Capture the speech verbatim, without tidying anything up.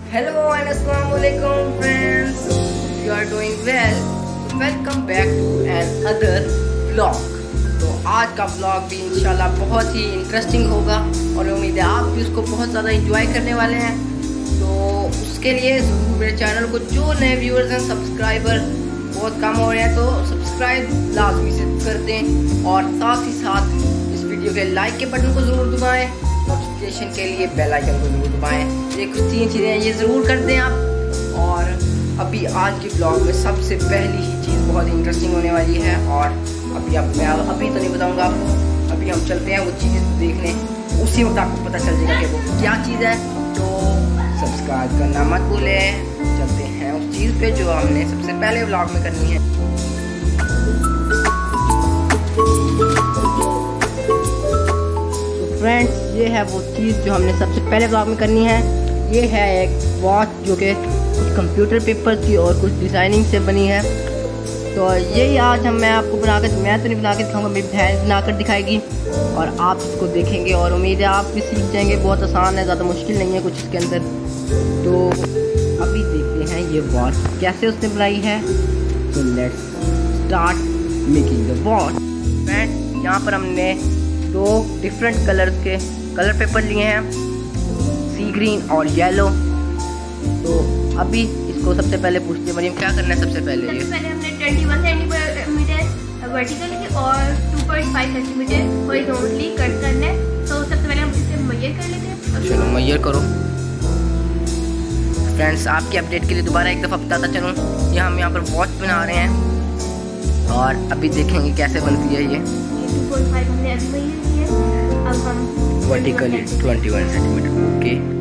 Hello and Assalamualaikum friends. You are doing well. Welcome back to another vlog. तो आज का vlog भी इंशाल्लाह बहुत ही इंटरेस्टिंग होगा और उम्मीद है आप भी उसको बहुत ज़्यादा इंजॉय करने वाले हैं। तो उसके लिए मेरे चैनल को जो नए व्यूअर्स हैं, सब्सक्राइबर बहुत कम हो रहे हैं, तो सब्सक्राइब लाजमी से कर दें और साथ ही साथ इस वीडियो के लाइक के बटन को ज़रूर दबाएँ, नोटिफिकेशन के लिए बेल आइकन को जरूर दबाएं। ये कुछ तीन चीज़ें हैं, ये ज़रूर कर दें आप। और अभी आज के ब्लॉग में सबसे पहली ही चीज़ बहुत इंटरेस्टिंग होने वाली है और अभी अब मैं अभी तो नहीं बताऊंगा आपको, अभी हम चलते हैं वो चीज़ देखने, उसी वक्त आपको पता चल जाएगा कि वो क्या चीज़ है। तो सब्सक्राइब करना मत भूलें। चलते हैं उस चीज़ पे जो हमने सबसे पहले ब्लॉग में करनी है। फ्रेंड्स, ये है वो चीज़ जो हमने सबसे पहले ब्लॉग में करनी है। ये है एक वॉच जो कि कुछ कंप्यूटर पेपर की और कुछ डिज़ाइनिंग से बनी है। तो यही आज हम मैं आपको बना कर, मैं तो नहीं बना के दिखाऊंगा, मेरी बहन बना कर दिखाएगी और आप इसको देखेंगे और उम्मीद है आप भी सीख जाएंगे। बहुत आसान है, ज़्यादा मुश्किल नहीं है कुछ इसके अंदर। तो अभी देखते हैं ये वॉच कैसे उसने बनाई है। तो let's start making the watch. Friends, यहाँ पर हमने दो डिफरेंट कलर के कलर पेपर लिए हैं, सी ग्रीन और येलो। तो अभी इसको सबसे पहले पूछते हैं मरियम, क्या करना है सबसे पहले? सबसे पहले हमने इक्कीस सेंटीमीटर वर्टिकली और दो पॉइंट पाँच सेंटीमीटर हॉरिजॉन्टली कट करना है। तो सबसे पहले हम इसे मेजर कर लेते हैं। चलो मेजर करो। फ्रेंड्स, आपकी अपडेट के लिए दोबारा एक दफ़ा बताता चलूँ, ये हम यहाँ पर वॉच बना रहे हैं और अभी देखेंगे कैसे बनती है ये। हमने अभी वही है, अब हम वर्टिकली इक्कीस सेंटीमीटर। ओके,